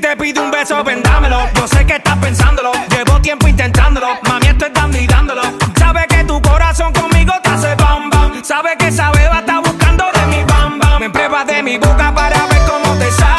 te pide un beso, ven dámelo. Yo sé que estás pensándolo, llevo tiempo intentándolo. Mami, esto es dando y dándolo. Sabe que tu corazón conmigo te hace bam bam. Sabe que esa beba está buscando de mi bam bam. Me pruebas de mi boca para ver cómo te sale.